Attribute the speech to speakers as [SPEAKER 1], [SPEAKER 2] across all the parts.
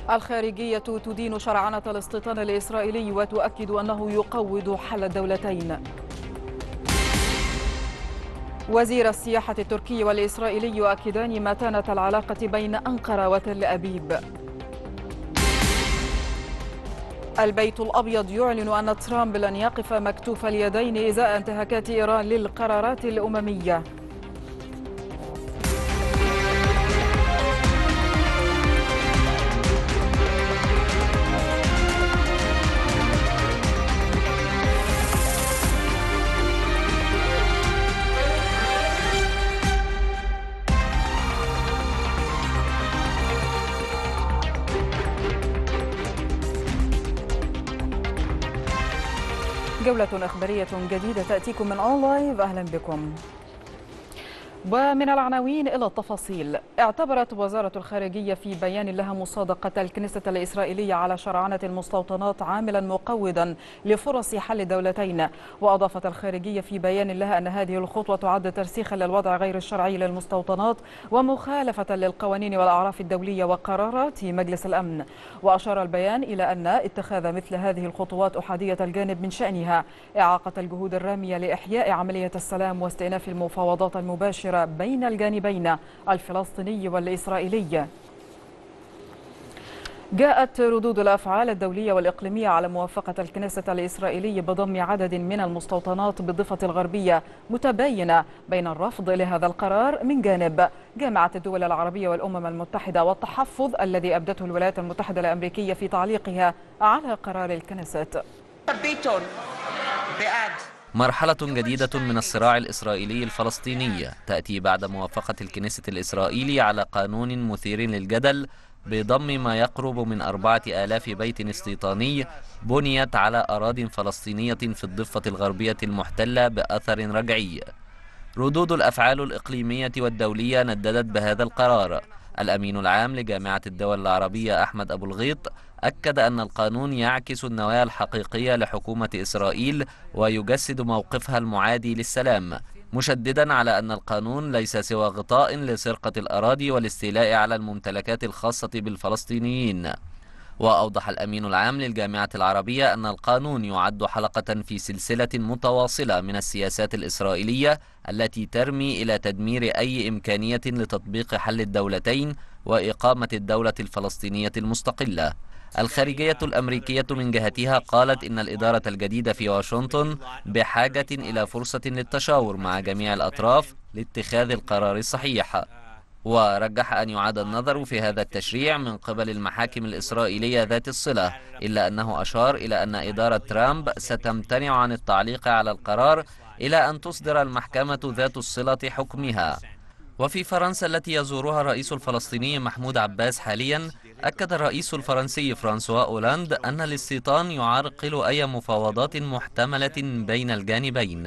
[SPEAKER 1] الخارجية تدين شرعنة الاستيطان الإسرائيلي وتؤكد أنه يقوض حل الدولتين. وزير السياحة التركي والإسرائيلي يؤكدان متانة العلاقة بين أنقرة وتل أبيب. البيت الأبيض يعلن أن ترامب لن يقف مكتوف اليدين إزاء انتهاكات إيران للقرارات الأممية. جولة إخبارية جديدة تأتيكم من أونلايف، أهلا بكم. ومن العناوين إلى التفاصيل. اعتبرت وزارة الخارجية في بيان لها مصادقة الكنيسة الإسرائيلية على شرعنة المستوطنات عاملا مقوضا لفرص حل الدولتين. وأضافت الخارجية في بيان لها أن هذه الخطوة تعد ترسيخا للوضع غير الشرعي للمستوطنات ومخالفة للقوانين والأعراف الدولية وقرارات مجلس الأمن. وأشار البيان إلى أن اتخاذ مثل هذه الخطوات أحادية الجانب من شأنها إعاقة الجهود الرامية لإحياء عملية السلام واستئناف المفاوضات المباشرة بين الجانبين الفلسطيني والإسرائيلي. جاءت ردود الأفعال الدولية والإقليمية على موافقة الكنيسة الإسرائيلية بضم عدد من المستوطنات بالضفة الغربية، متباينة بين الرفض لهذا القرار من جانب جامعة الدول العربية والأمم المتحدة والتحفظ الذي أبدته الولايات المتحدة الأمريكية في تعليقها على قرار الكنيسة.
[SPEAKER 2] مرحلة جديدة من الصراع الإسرائيلي الفلسطيني تأتي بعد موافقة الكنيسة الإسرائيلي على قانون مثير للجدل بضم ما يقرب من 4000 بيت استيطاني بنيت على أراضٍ فلسطينية في الضفة الغربية المحتلة بأثر رجعي. ردود الأفعال الإقليمية والدولية نددت بهذا القرار. الأمين العام لجامعة الدول العربية أحمد أبو الغيط أكد أن القانون يعكس النوايا الحقيقية لحكومة إسرائيل ويجسد موقفها المعادي للسلام، مشددا على أن القانون ليس سوى غطاء لسرقة الأراضي والاستيلاء على الممتلكات الخاصة بالفلسطينيين. وأوضح الأمين العام للجامعة العربية أن القانون يعد حلقة في سلسلة متواصلة من السياسات الإسرائيلية التي ترمي إلى تدمير أي إمكانية لتطبيق حل الدولتين وإقامة الدولة الفلسطينية المستقلة. الخارجية الأمريكية من جهتها قالت إن الإدارة الجديدة في واشنطن بحاجة إلى فرصة للتشاور مع جميع الأطراف لاتخاذ القرار الصحيح. ورجح أن يعاد النظر في هذا التشريع من قبل المحاكم الإسرائيلية ذات الصلة، إلا أنه أشار إلى أن إدارة ترامب ستمتنع عن التعليق على القرار إلى أن تصدر المحكمة ذات الصلة حكمها. وفي فرنسا التي يزورها الرئيس الفلسطيني محمود عباس حاليا، أكد الرئيس الفرنسي فرانسوا أولاند أن الاستيطان يعرقل أي مفاوضات محتملة بين الجانبين.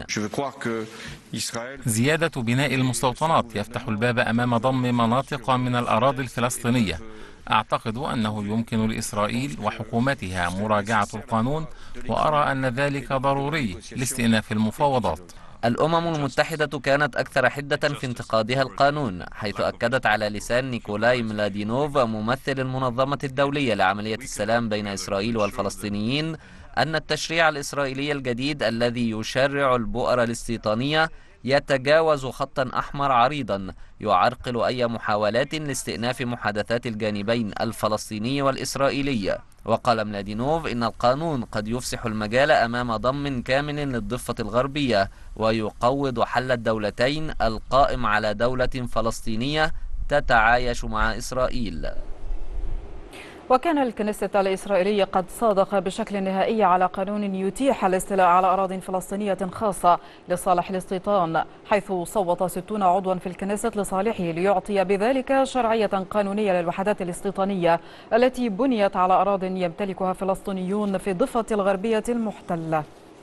[SPEAKER 3] زيادة بناء المستوطنات يفتح الباب أمام ضم مناطق من الأراضي الفلسطينية. أعتقد أنه يمكن لإسرائيل وحكومتها مراجعة القانون، وأرى أن ذلك ضروري لاستئناف المفاوضات.
[SPEAKER 2] الأمم المتحدة كانت أكثر حدة في انتقادها القانون، حيث أكدت على لسان نيكولاي ميلادينوف ممثل المنظمة الدولية لعملية السلام بين إسرائيل والفلسطينيين أن التشريع الإسرائيلي الجديد الذي يشرع البؤر الاستيطانية يتجاوز خطا أحمر عريضا يعرقل أي محاولات لاستئناف محادثات الجانبين الفلسطيني والإسرائيلي. وقال ميلادينوف إن القانون قد يفسح المجال أمام ضم كامل للضفة الغربية ويقوض حل الدولتين القائم على دولة فلسطينية تتعايش مع إسرائيل.
[SPEAKER 1] وكان الكنيسة الإسرائيلية قد صادق بشكل نهائي على قانون يتيح الاستيلاء على أراضٍ فلسطينية خاصة لصالح الاستيطان، حيث صوت 60 عضوا في الكنيسة لصالحه ليعطي بذلك شرعية قانونية للوحدات الاستيطانية التي بنيت على أراضٍ يمتلكها فلسطينيون في الضفة الغربية المحتلة.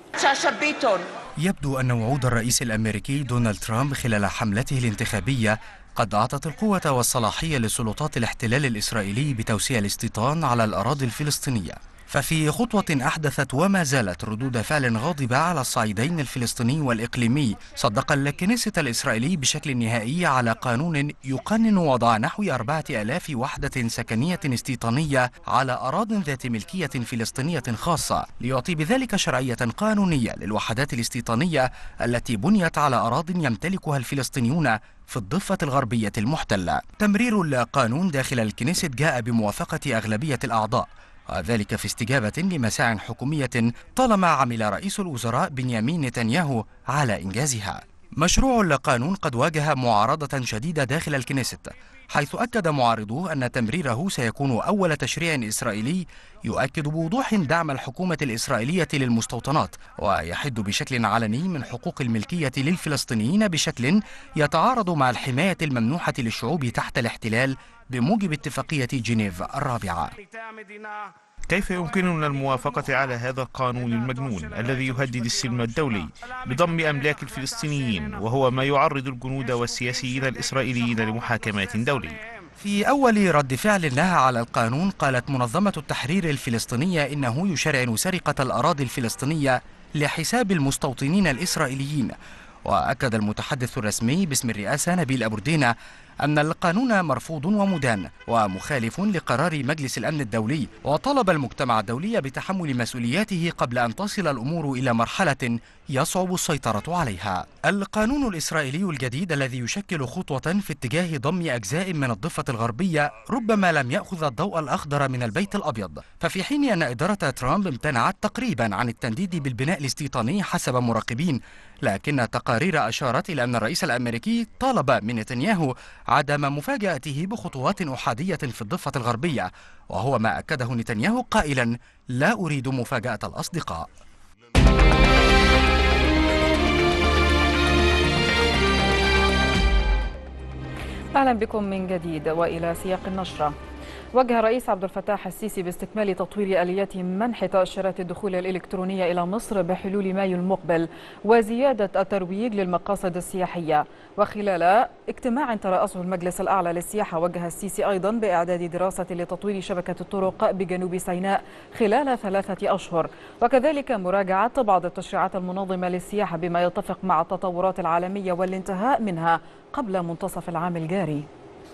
[SPEAKER 4] يبدو أن وعود الرئيس الأمريكي دونالد ترامب خلال حملته الانتخابية قد أعطت القوة والصلاحية لسلطات الاحتلال الإسرائيلي بتوسيع الاستيطان على الأراضي الفلسطينية، ففي خطوة أحدثت وما زالت ردود فعل غاضبة على الصعيدين الفلسطيني والإقليمي، صدق الكنيست الإسرائيلي بشكل نهائي على قانون يقنن وضع نحو 4000 وحدة سكنية استيطانية على أراضٍ ذات ملكية فلسطينية خاصة، ليعطي بذلك شرعية قانونية للوحدات الاستيطانية التي بنيت على أراضٍ يمتلكها الفلسطينيون في الضفة الغربية المحتلة. تمرير القانون داخل الكنيست جاء بموافقة أغلبية الأعضاء، وذلك في استجابة لمساع حكومية طالما عمل رئيس الوزراء بنيامين نتنياهو على إنجازها. مشروع القانون قد واجه معارضة شديدة داخل الكنيست، حيث أكد معارضوه أن تمريره سيكون أول تشريع إسرائيلي يؤكد بوضوح دعم الحكومة الإسرائيلية للمستوطنات، ويحد بشكل علني من حقوق الملكية للفلسطينيين بشكل يتعارض مع الحماية الممنوحة للشعوب تحت الاحتلال بموجب اتفاقية جنيف الرابعة.
[SPEAKER 5] كيف يمكننا الموافقة على هذا القانون المجنون الذي يهدد السلم الدولي بضم أملاك الفلسطينيين، وهو ما يعرض الجنود والسياسيين الإسرائيليين لمحاكمات دولية؟
[SPEAKER 4] في أول رد فعل لها على القانون قالت منظمة التحرير الفلسطينية إنه يشرعن سرقة الأراضي الفلسطينية لحساب المستوطنين الإسرائيليين. وأكد المتحدث الرسمي باسم الرئاسة نبيل أبو ردينة أن القانون مرفوض ومدان ومخالف لقرار مجلس الأمن الدولي، وطلب المجتمع الدولي بتحمل مسؤولياته قبل أن تصل الأمور إلى مرحلة يصعب السيطرة عليها. القانون الإسرائيلي الجديد الذي يشكل خطوة في اتجاه ضم أجزاء من الضفة الغربية ربما لم يأخذ الضوء الأخضر من البيت الأبيض، ففي حين أن إدارة ترامب امتنعت تقريبا عن التنديد بالبناء الاستيطاني حسب مراقبين، لكن تقارير أشارت إلى أن الرئيس الأمريكي طالب من نتنياهو عدم مفاجأته بخطوات أحادية في الضفة الغربية، وهو ما أكده نتنياهو قائلا: لا أريد مفاجأة الأصدقاء.
[SPEAKER 1] أهلا بكم من جديد وإلى سياق النشرة. وجه الرئيس عبد الفتاح السيسي باستكمال تطوير آليات منح تأشيرات الدخول الإلكترونية إلى مصر بحلول مايو المقبل وزيادة الترويج للمقاصد السياحية. وخلال اجتماع ترأسه المجلس الأعلى للسياحة، وجه السيسي أيضا بإعداد دراسة لتطوير شبكة الطرق بجنوب سيناء خلال 3 أشهر، وكذلك مراجعة بعض التشريعات المنظمة للسياحة بما يتفق مع التطورات العالمية والانتهاء منها قبل منتصف العام الجاري.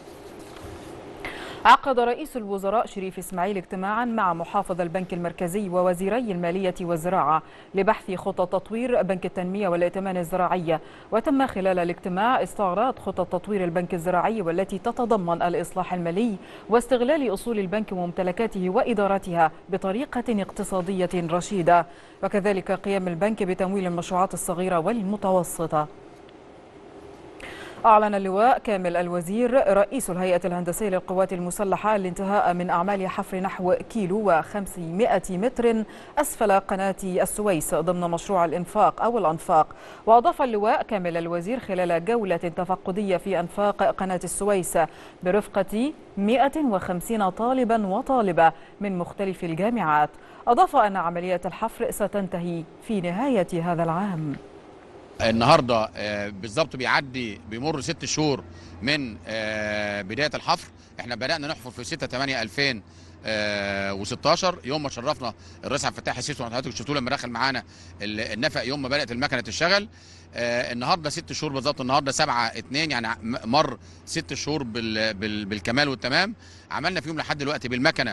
[SPEAKER 1] عقد رئيس الوزراء شريف إسماعيل اجتماعا مع محافظ البنك المركزي ووزيري المالية والزراعة لبحث خطط تطوير بنك التنمية والائتمان الزراعية. وتم خلال الاجتماع استعراض خطط تطوير البنك الزراعي والتي تتضمن الإصلاح المالي واستغلال أصول البنك وممتلكاته وإدارتها بطريقة اقتصادية رشيدة، وكذلك قيام البنك بتمويل المشروعات الصغيرة والمتوسطة. أعلن اللواء كامل الوزير رئيس الهيئة الهندسية للقوات المسلحة الانتهاء من أعمال حفر نحو 1.5 كيلو متر أسفل قناة السويس ضمن مشروع الأنفاق. وأضاف اللواء كامل الوزير خلال جولة تفقدية في أنفاق قناة السويس برفقة 150 طالبا وطالبة من مختلف الجامعات. أضاف أن عملية الحفر ستنتهي في نهاية هذا العام.
[SPEAKER 6] النهارده بالظبط بيمر 6 شهور من بدايه الحفر. احنا بدانا نحفر في 6/8/2016 يوم ما شرفنا الرئيس عبد الفتاح السيسي، وحضرتك شفتوا لما دخل معانا النفق يوم ما بدات المكنه تشتغل. النهارده 6 شهور بالظبط، النهارده 7/2 يعني مر 6 شهور بالكمال والتمام. عملنا فيهم لحد دلوقتي بالمكنه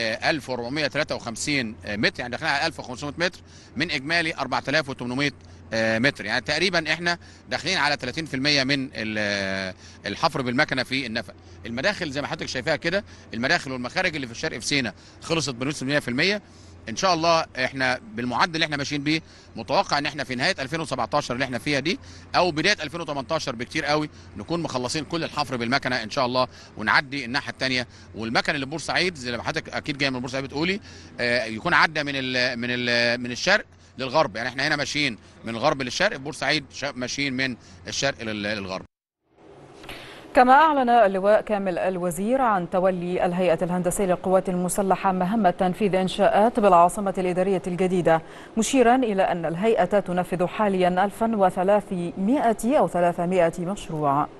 [SPEAKER 6] 1453 متر، يعني داخلين على 1500 متر من اجمالي 4800 متر، يعني تقريبا احنا داخلين على 30% من الحفر بالمكنه في النفق. المداخل زي ما حضرتك شايفاها كده، المداخل والمخارج اللي في الشرق في سيناء خلصت بنص 100%. ان شاء الله احنا بالمعدل اللي احنا ماشيين بيه متوقع ان احنا في نهايه 2017 اللي احنا فيها دي او بدايه 2018 بكتير قوي نكون مخلصين كل الحفر بالمكنه ان شاء الله، ونعدي الناحيه الثانيه. والمكن اللي بورسعيد زي ما حضرتك اكيد جاي من بورسعيد بتقولي يكون عدى من الشرق للغرب، يعني احنا هنا ماشيين من الغرب للشرق، بورسعيد ماشيين من الشرق للغرب.
[SPEAKER 1] كما أعلن اللواء كامل الوزير عن تولي الهيئة الهندسية للقوات المسلحة مهمة تنفيذ إنشاءات بالعاصمة الإدارية الجديدة، مشيرا إلى أن الهيئة تنفذ حاليا 1300 أو 300 مشروع.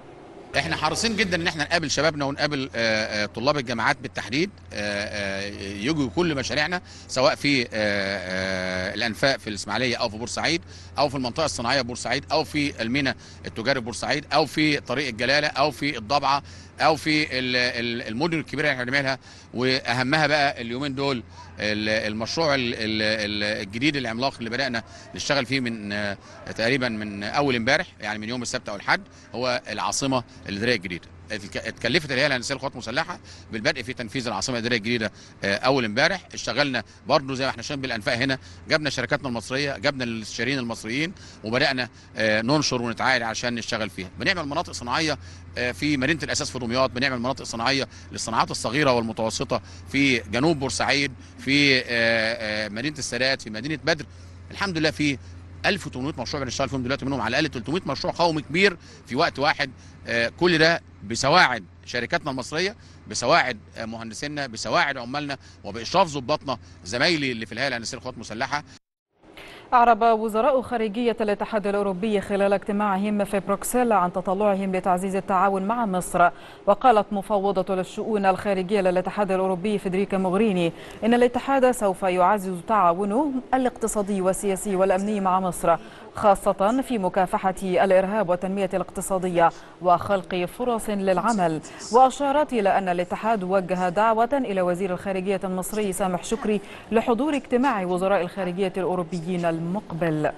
[SPEAKER 6] احنا حريصين جدا ان احنا نقابل شبابنا ونقابل طلاب الجامعات بالتحديد، يجوا كل مشاريعنا سواء في الانفاق في الاسماعيليه او في بورسعيد او في المنطقه الصناعيه بورسعيد او في المينا التجاري بورسعيد او في طريق الجلاله او في الضبعه او في المدن الكبيره اللي احنا بنعملها. واهمها بقى اليومين دول المشروع الجديد العملاق اللي بدانا نشتغل فيه من تقريبا من اول امبارح، يعني من يوم السبت او الاحد، هو العاصمه الاداريه الجديده. اتكلفت الهيئه الهندسيه للقوات المسلحه بالبدء في تنفيذ العاصمه الاداريه الجديده اول امبارح. اشتغلنا برضه زي ما احنا شايفين بالانفاق هنا، جبنا شركاتنا المصريه، جبنا الاستشاريين المصريين، وبدانا ننشر ونتعايد عشان نشتغل فيها. بنعمل مناطق صناعيه في مدينه الاساس في دمياط، بنعمل مناطق صناعيه للصناعات الصغيره والمتوسطه في جنوب بورسعيد، في مدينه السادات، في مدينه بدر. الحمد لله في 1800 مشروع بنشتغل فيهم دلوقتي، منهم على الاقل 300 مشروع قومي كبير في وقت واحد. كل ده بسواعد شركاتنا المصريه، بسواعد مهندسينا، بسواعد عمالنا، وباشراف ضباطنا زمايلي اللي في الهيئه الهندسيه للقوات المسلحه.
[SPEAKER 1] أعرب وزراء خارجية الاتحاد الأوروبي خلال اجتماعهم في بروكسل عن تطلعهم لتعزيز التعاون مع مصر. وقالت مفوضة للشؤون الخارجية للاتحاد الأوروبي فيدريكا موغريني إن الاتحاد سوف يعزز تعاونه الاقتصادي والسياسي والأمني مع مصر، خاصة في مكافحة الإرهاب والتنمية الاقتصادية وخلق فرص للعمل. وأشارت إلى أن الاتحاد وجه دعوة إلى وزير الخارجية المصري سامح شكري لحضور اجتماع وزراء الخارجية الأوروبيين المقبل.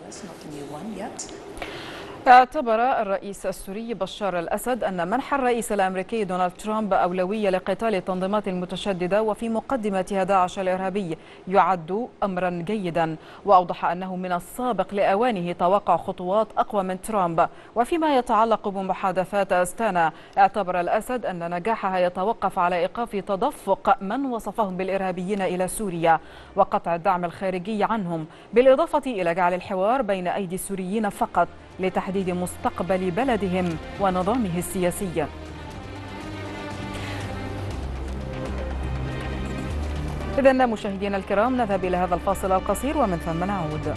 [SPEAKER 1] اعتبر الرئيس السوري بشار الأسد أن منح الرئيس الأمريكي دونالد ترامب أولوية لقتال التنظيمات المتشددة وفي مقدمتها داعش الإرهابي يعد أمرا جيدا، وأوضح أنه من السابق لأوانه توقع خطوات أقوى من ترامب. وفيما يتعلق بمحادثات أستانا، اعتبر الأسد أن نجاحها يتوقف على إيقاف تدفق من وصفهم بالإرهابيين إلى سوريا وقطع الدعم الخارجي عنهم، بالإضافة إلى جعل الحوار بين أيدي السوريين فقط لتحديد مستقبل بلدهم ونظامه السياسي. إذن مشاهدينا الكرام، نذهب إلى هذا الفاصل القصير ومن ثم نعود.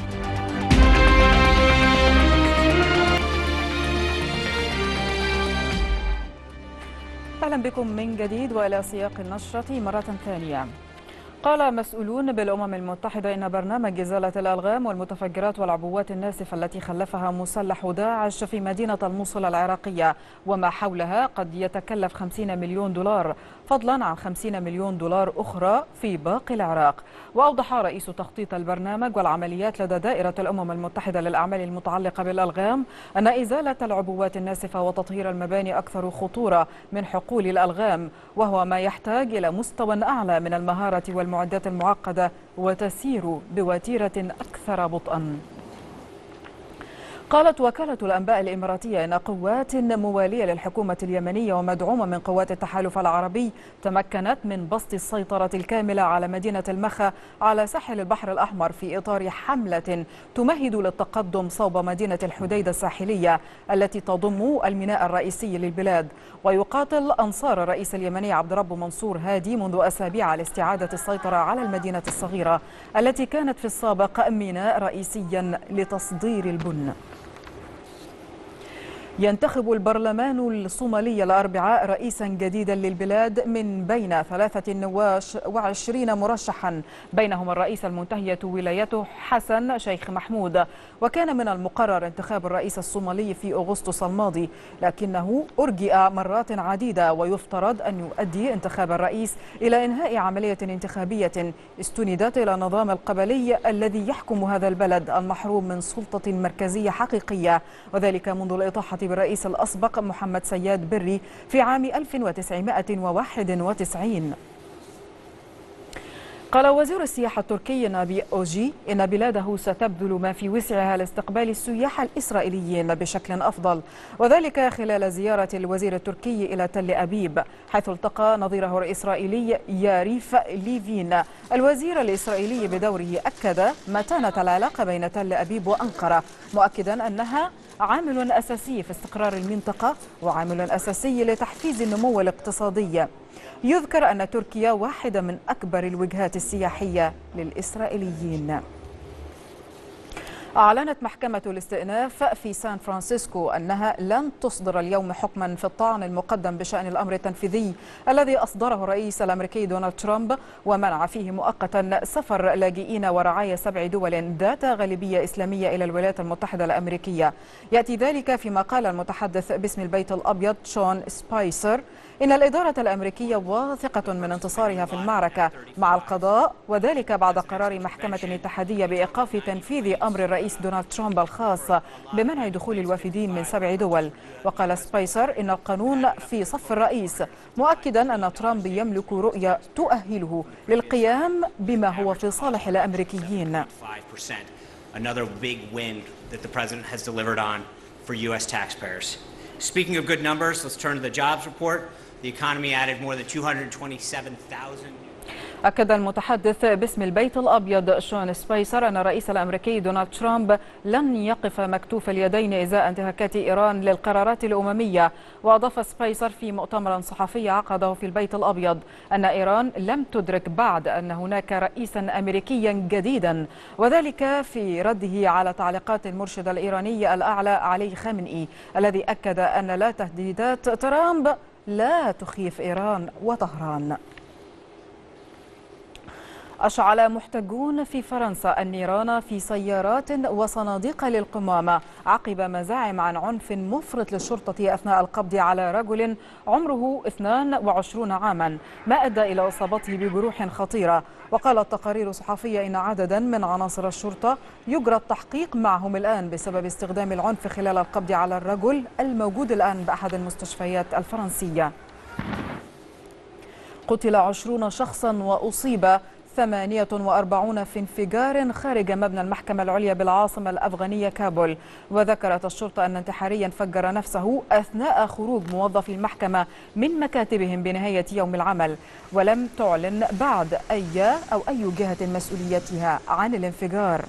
[SPEAKER 1] أهلا بكم من جديد وإلى سياق النشرة مرة ثانية. قال مسؤولون بالأمم المتحدة إن برنامج إزالة الألغام والمتفجرات والعبوات الناسفة التي خلفها مسلح داعش في مدينة الموصل العراقية وما حولها قد يتكلف 50 مليون دولار، فضلا عن 50 مليون دولار أخرى في باقي العراق. وأوضح رئيس تخطيط البرنامج والعمليات لدى دائرة الأمم المتحدة للأعمال المتعلقة بالألغام أن إزالة العبوات الناسفة وتطهير المباني أكثر خطورة من حقول الألغام، وهو ما يحتاج إلى مستوى أعلى من المهارة والمعدات المعقدة وتسير بوتيرة أكثر بطئا. قالت وكالة الأنباء الإماراتية إن قوات موالية للحكومة اليمنية ومدعومة من قوات التحالف العربي تمكنت من بسط السيطرة الكاملة على مدينة المخا على ساحل البحر الأحمر في إطار حملة تمهد للتقدم صوب مدينة الحديدة الساحلية التي تضم الميناء الرئيسي للبلاد. ويقاتل أنصار الرئيس اليمني عبد رب منصور هادي منذ أسابيع لاستعادة السيطرة على المدينة الصغيرة التي كانت في السابق ميناء رئيسيا لتصدير البن. ينتخب البرلمان الصومالي الأربعاء رئيسا جديدا للبلاد من بين 23 مرشحا، بينهم الرئيس المنتهية ولايته حسن شيخ محمود. وكان من المقرر انتخاب الرئيس الصومالي في أغسطس الماضي، لكنه أرجئ مرات عديدة، ويفترض أن يؤدي انتخاب الرئيس إلى إنهاء عملية انتخابية استندت إلى النظام القبلي الذي يحكم هذا البلد المحروم من سلطة مركزية حقيقية، وذلك منذ الإطاحة بالرئيس الأسبق محمد سياد بري في عام 1991. قال وزير السياحة التركي نابي أوجي إن بلاده ستبذل ما في وسعها لاستقبال السياح الإسرائيليين بشكل أفضل، وذلك خلال زيارة الوزير التركي إلى تل أبيب، حيث التقى نظيره الإسرائيلي ياريف ليفين. الوزير الإسرائيلي بدوره أكد متانة العلاقة بين تل أبيب وأنقرة، مؤكدا أنها عامل أساسي في استقرار المنطقة وعامل أساسي لتحفيز النمو الاقتصادي. يذكر أن تركيا واحدة من أكبر الوجهات السياحية للإسرائيليين. أعلنت محكمة الاستئناف في سان فرانسيسكو أنها لن تصدر اليوم حكما في الطعن المقدم بشأن الأمر التنفيذي الذي أصدره الرئيس الأمريكي دونالد ترامب ومنع فيه مؤقتا سفر لاجئين ورعايا 7 دول ذات غالبية إسلامية إلى الولايات المتحدة الأمريكية. يأتي ذلك فيما قال المتحدث باسم البيت الأبيض شون سبايسر إن الإدارة الأمريكية واثقة من انتصارها في المعركة مع القضاء، وذلك بعد قرار محكمة اتحادية بإيقاف تنفيذ أمر الرئيس دونالد ترامب الخاص بمنع دخول الوافدين من 7 دول. وقال سبايسر إن القانون في صف الرئيس، مؤكدا أن ترامب يملك رؤية تؤهله للقيام بما هو في صالح الأمريكيين.
[SPEAKER 7] Another big win that the president has delivered on for U.S. taxpayers. Speaking of good numbers, let's turn to the jobs report. The economy added more than 227,000.
[SPEAKER 1] أكد المتحدث باسم البيت الأبيض شون سبايسر أن الرئيس الأمريكي دونالد ترامب لن يقف مكتوف اليدين إزاء انتهاكات إيران للقرارات الأممية. وأضاف سبايسر في مؤتمر صحفي عقده في البيت الأبيض أن إيران لم تدرك بعد أن هناك رئيسا أمريكيا جديدا، وذلك في رده على تعليقات المرشد الإيراني الأعلى علي خامنئي الذي أكد أن لا تهديدات ترامب لا تخيف إيران وطهران. أشعل محتجون في فرنسا النيران في سيارات وصناديق للقمامة عقب مزاعم عن عنف مفرط للشرطة أثناء القبض على رجل عمره 22 عاما، ما أدى إلى إصابته بجروح خطيرة. وقالت تقارير صحفية إن عددا من عناصر الشرطة يجرى التحقيق معهم الآن بسبب استخدام العنف خلال القبض على الرجل الموجود الآن بأحد المستشفيات الفرنسية. قتل 20 شخصا وأصيب 48 في انفجار خارج مبنى المحكمة العليا بالعاصمة الأفغانية كابول. وذكرت الشرطة أن انتحاريا فجر نفسه أثناء خروج موظفي المحكمة من مكاتبهم بنهاية يوم العمل، ولم تعلن بعد أي جهة مسؤوليتها عن الانفجار.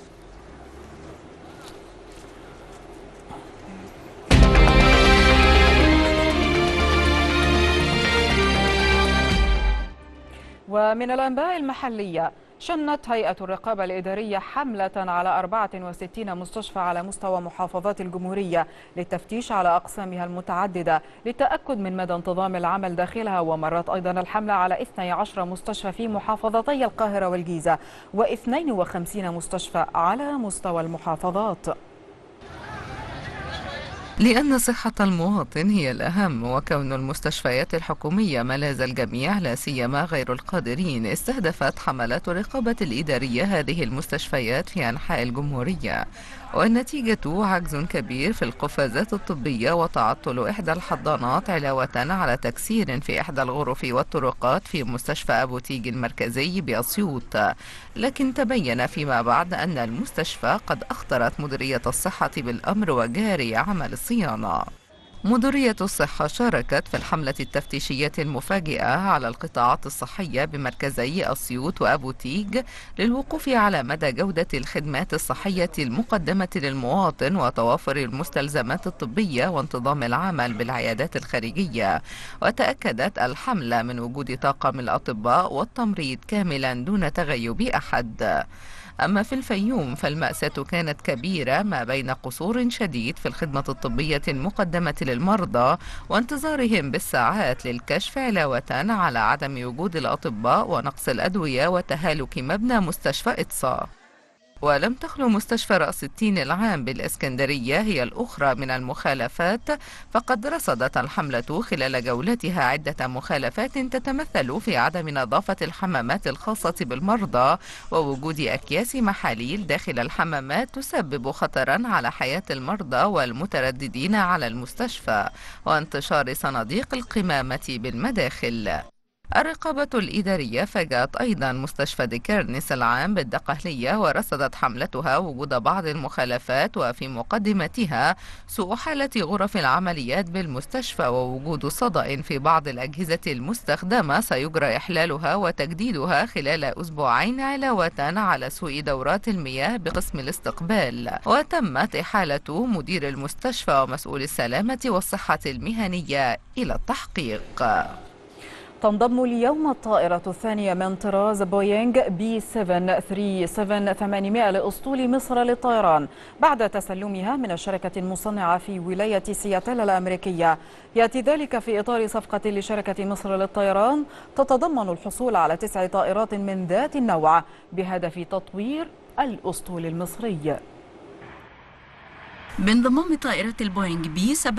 [SPEAKER 1] ومن الأنباء المحلية، شنت هيئة الرقابة الإدارية حملة على 64 مستشفى على مستوى محافظات الجمهورية للتفتيش على أقسامها المتعددة للتأكد من مدى انتظام العمل داخلها. ومرت أيضا الحملة على 12 مستشفى في محافظتي القاهرة والجيزة و52 مستشفى على مستوى المحافظات.
[SPEAKER 8] لأن صحة المواطن هي الأهم، وكون المستشفيات الحكومية ملاذ الجميع لا سيما غير القادرين، استهدفت حملات الرقابة الإدارية هذه المستشفيات في أنحاء الجمهورية، والنتيجة عجز كبير في القفازات الطبية وتعطل إحدى الحضانات علاوة على تكسير في إحدى الغرف والطرقات في مستشفى أبو تيج المركزي بأسيوط. لكن تبين فيما بعد أن المستشفى قد أخطرت مديرية الصحة بالأمر وجاري عمل الصيانة. مديرية الصحة شاركت في الحملة التفتيشية المفاجئة على القطاعات الصحية بمركزي أسيوط وأبو تيج للوقوف على مدى جودة الخدمات الصحية المقدمة للمواطن وتوافر المستلزمات الطبية وانتظام العمل بالعيادات الخارجية. وتأكدت الحملة من وجود طاقم الأطباء والتمريض كاملا دون تغيب أحد. أما في الفيوم فالمأساة كانت كبيرة، ما بين قصور شديد في الخدمة الطبية المقدمة للمرضى وانتظارهم بالساعات للكشف، علاوة على عدم وجود الأطباء ونقص الأدوية وتهالك مبنى مستشفى إطسا. ولم تخلو مستشفى رأس التين العام بالإسكندرية هي الأخرى من المخالفات، فقد رصدت الحملة خلال جولتها عدة مخالفات تتمثل في عدم نظافة الحمامات الخاصة بالمرضى ووجود أكياس محاليل داخل الحمامات تسبب خطرا على حياة المرضى والمترددين على المستشفى، وانتشار صناديق القمامة بالمداخل. الرقابة الإدارية فاجأت أيضا مستشفى ديكيرنس العام بالدقهلية، ورصدت حملتها وجود بعض المخالفات وفي مقدمتها سوء حالة غرف العمليات بالمستشفى ووجود صدأ في بعض الأجهزة المستخدمة سيجرى إحلالها وتجديدها خلال أسبوعين، علاوة على سوء دورات المياه بقسم الاستقبال. وتمت إحالة مدير المستشفى ومسؤول السلامة والصحة المهنية إلى التحقيق.
[SPEAKER 1] تنضم اليوم الطائرة الثانية من طراز بوينغ بي 737-800 لأسطول مصر للطيران بعد تسلمها من الشركة المصنعة في ولاية سياتل الأمريكية. يأتي ذلك في إطار صفقة لشركة مصر للطيران تتضمن الحصول على 9 طائرات من ذات النوع بهدف تطوير الأسطول المصري.
[SPEAKER 9] بانضمام طائرة البوينغ بي 737-800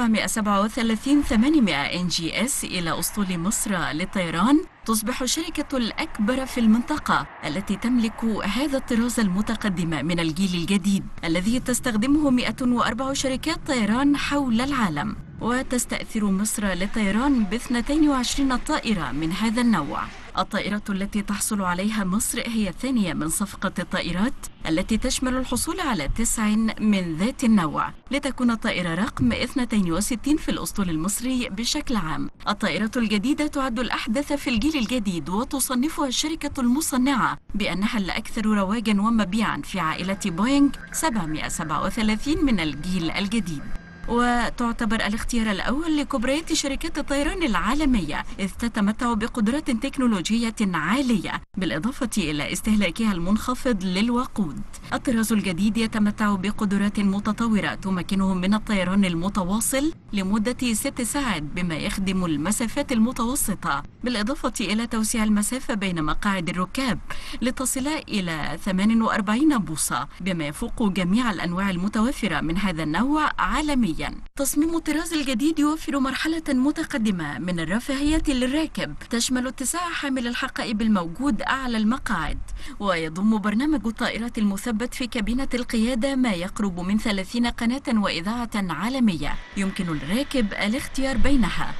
[SPEAKER 9] NGS إلى أسطول مصر للطيران تصبح الشركة الأكبر في المنطقة التي تملك هذا الطراز المتقدم من الجيل الجديد الذي تستخدمه 104 شركات طيران حول العالم، وتستأثر مصر للطيران ب 22 طائرة من هذا النوع. الطائرة التي تحصل عليها مصر هي الثانية من صفقة الطائرات التي تشمل الحصول على 9 من ذات النوع لتكون الطائرة رقم 62 في الأسطول المصري بشكل عام. الطائرة الجديدة تعد الأحدث في الجيل الجديد، وتصنفها الشركة المصنعة بأنها الأكثر رواجا ومبيعا في عائلة بوينغ 737 من الجيل الجديد، وتعتبر الاختيار الأول لكبريات شركات الطيران العالمية إذ تتمتع بقدرات تكنولوجية عالية بالإضافة إلى استهلاكها المنخفض للوقود. الطراز الجديد يتمتع بقدرات متطورة تمكنه من الطيران المتواصل لمدة 6 ساعات بما يخدم المسافات المتوسطة، بالإضافة إلى توسيع المسافة بين مقاعد الركاب لتصل إلى 48 بوصة بما يفوق جميع الأنواع المتوفرة من هذا النوع عالميا. تصميم الطراز الجديد يوفر مرحلة متقدمة من الرفاهية للراكب تشمل اتساع حامل الحقائب الموجود أعلى المقاعد، ويضم برنامج الطائرات المثبت في كابينة القيادة ما يقرب من 30 قناة وإذاعة عالمية يمكن للراكب الاختيار بينها.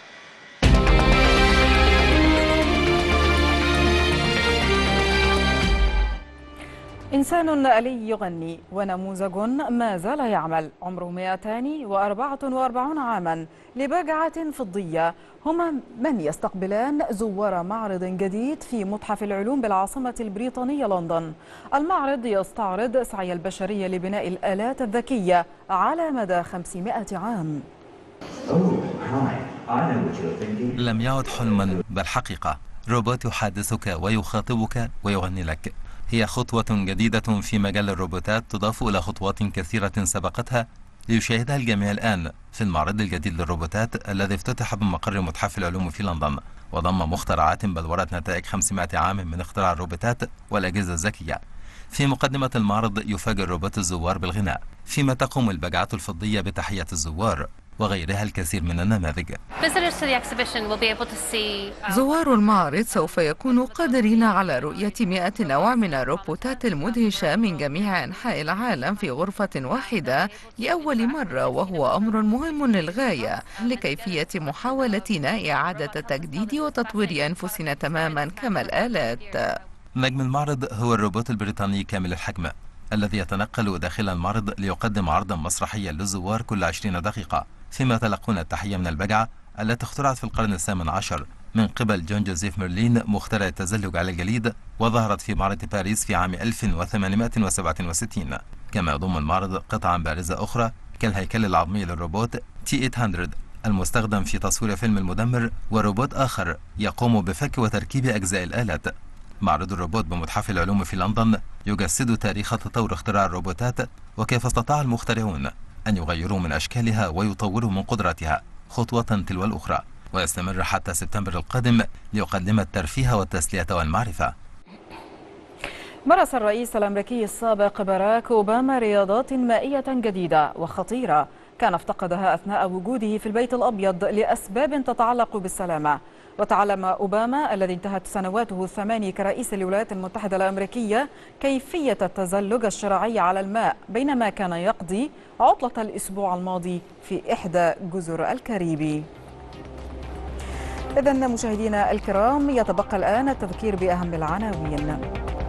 [SPEAKER 1] إنسان آلي يغني ونموذج ما زال يعمل، عمره 244 عاما، لباجعة فضية، هما من يستقبلان زوار معرض جديد في متحف العلوم بالعاصمة البريطانية لندن. المعرض يستعرض سعي البشرية لبناء الآلات الذكية على مدى 500 عام.
[SPEAKER 10] لم يعد حلما بل حقيقة، روبوت يحادثك ويخاطبك ويغني لك. هي خطوة جديدة في مجال الروبوتات تضاف إلى خطوات كثيرة سبقتها ليشاهدها الجميع الآن في المعرض الجديد للروبوتات الذي افتتح بمقر متحف العلوم في لندن، وضم مخترعات بلورت نتائج 500 عام من اختراع الروبوتات والأجهزة الذكية. في مقدمة المعرض يفاجئ روبوت الزوار بالغناء، فيما تقوم البجعة الفضية بتحية الزوار وغيرها الكثير من النماذج.
[SPEAKER 8] زوار المعرض سوف يكونوا قادرين على رؤية 100 نوع من الروبوتات المدهشة من جميع أنحاء العالم في غرفة واحدة لأول مرة، وهو أمر مهم للغاية لكيفية محاولتنا إعادة تجديد وتطوير أنفسنا تماما كما الآلات.
[SPEAKER 10] نجم المعرض هو الروبوت البريطاني كامل الحجم الذي يتنقل داخل المعرض ليقدم عرضا مسرحيا للزوار كل 20 دقيقة، فيما يتلقون التحية من البجعة التي اخترعت في القرن الثامن عشر من قبل جون جوزيف ميرلين مخترع التزلج على الجليد، وظهرت في معرض باريس في عام 1867. كما يضم المعرض قطعا بارزة أخرى كالهيكل العظمي للروبوت T800 المستخدم في تصوير فيلم المدمر، وروبوت آخر يقوم بفك وتركيب أجزاء الآلات. معرض الروبوت بمتحف العلوم في لندن يجسد تاريخ تطور اختراع الروبوتات وكيف استطاع المخترعون أن يغيروا من أشكالها ويطوروا من قدراتها خطوة تلو الأخرى، ويستمر حتى سبتمبر القادم ليقدم الترفيه والتسلية والمعرفة.
[SPEAKER 1] مارس الرئيس الأمريكي السابق باراك أوباما رياضات مائية جديدة وخطيرة كان افتقدها أثناء وجوده في البيت الأبيض لأسباب تتعلق بالسلامة. وتعلم أوباما الذي انتهت سنواته 8 كرئيس للولايات المتحدة الأمريكية كيفية التزلج الشرعي على الماء بينما كان يقضي عطلة الأسبوع الماضي في إحدى جزر الكاريبي. إذن مشاهدينا الكرام، يتبقى الآن التذكير بأهم العناوين.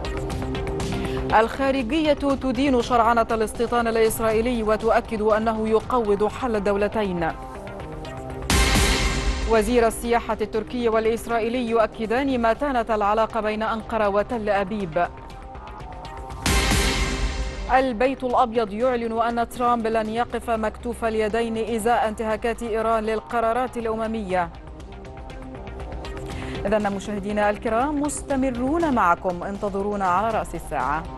[SPEAKER 1] الخارجية تدين شرعنة الاستيطان الإسرائيلي وتؤكد أنه يقوض حل الدولتين. وزير السياحة التركي والإسرائيلي يؤكدان متانة العلاقة بين أنقرة وتل أبيب. البيت الأبيض يعلن أن ترامب لن يقف مكتوف اليدين إزاء انتهاكات إيران للقرارات الأممية. إذن مشاهدينا الكرام مستمرون معكم، انتظرونا على رأس الساعة.